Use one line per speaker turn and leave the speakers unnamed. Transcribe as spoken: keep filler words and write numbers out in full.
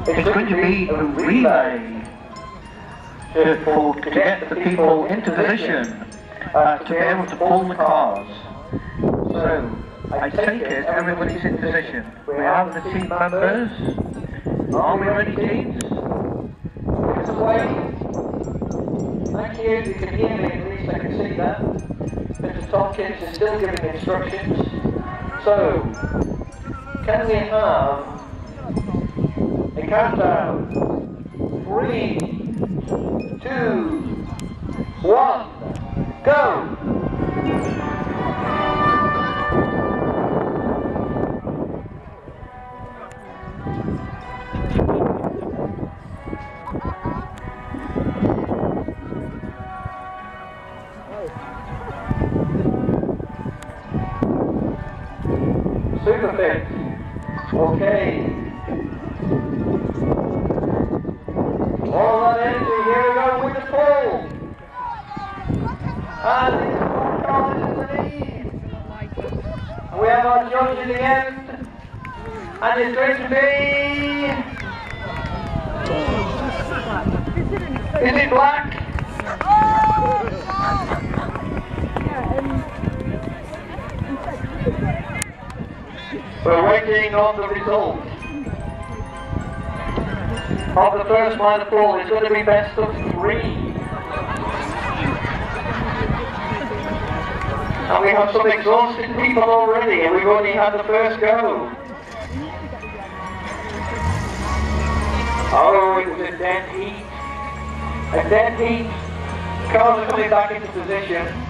It's going to be a relay to, for, to get the people into position uh, to be able to pull the cars. So, I take it everybody's in position. We have the team members. Are we ready, teams?
It's away. Thank you. You can hear me at least. I can see that. Mister Tompkins is still giving instructions. So, can we have a countdown? Three, two, one, go! Super fit. Okay. All that energy, here we go with the pull. And it's four cars in the lead. And we have our judge in the end. And it's going to be... Is it black? We're waiting on the result of the first line of ball. It's going to be best of three. And we have some exhausted people already, and we've only had the first go. Oh, it was a dead heat. A dead heat. Cars are coming back into position.